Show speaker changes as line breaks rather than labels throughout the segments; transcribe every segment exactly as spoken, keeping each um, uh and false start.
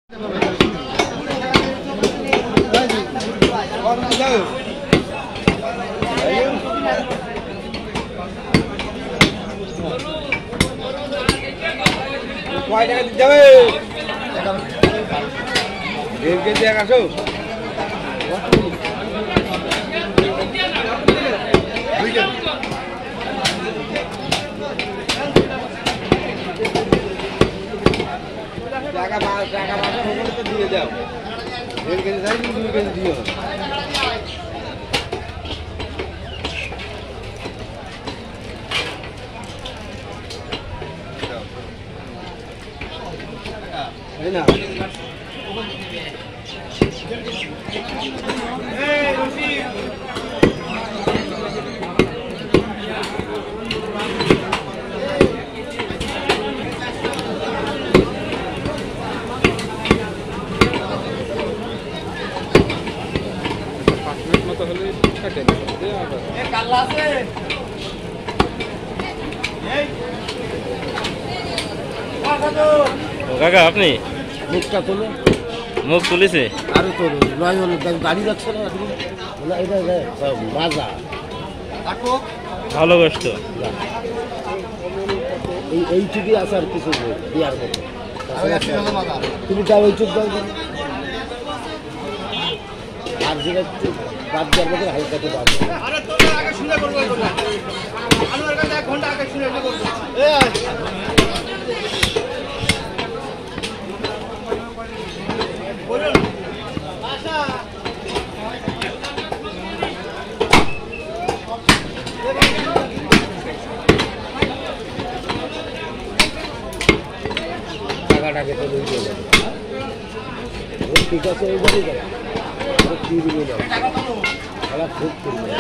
কয় টাকা দিতে হবে? দেড় কেজি একশো টাকা টাকা বাসা ভ্রমণে তো দিয়ে যাও। দেড় কেজি চাই দুই কেজি দিও। তাই না?
কাকা আপনি
মুখটা তোলো,
মুখ তুলেছে
আরো তোলো, নয় হলো গাড়ি যাচ্ছে না এটা মাজা
ভালো গোস্ত।
এই এইটুকুই আছে আর কিছু দেওয়ার মতো। তুমি যাও এইটুক দাও আর যেটা বাদ দেওয়ার মতো হালকা তো বাদ। টাকাটাকে তো লইয়ে যাবে ঠিক আছে এইবারই যাবে কি দিবে যাবে খেলা খুব করবে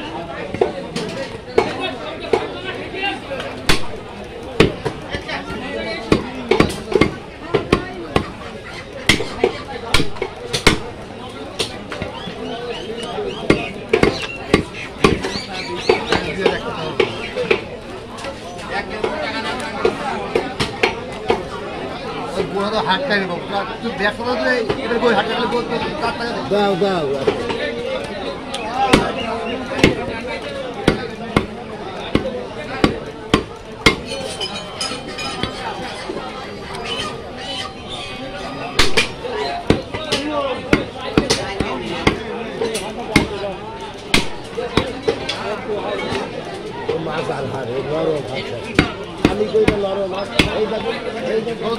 দাও দাও মাছ আর হারে নরম আমি কইটা নরম মাছ এই দেখো এই দেখো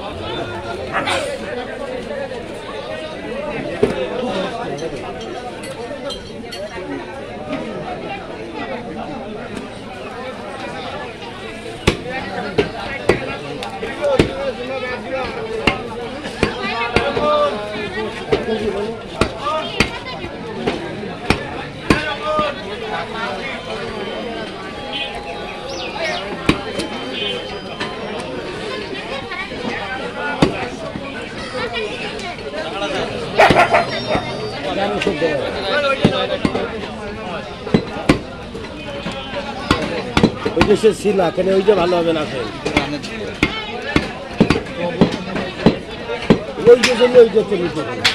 ওই যে সে ছিল এখানে ওই যে ভালো হবে না ওই যে জন্য ওই যে চলে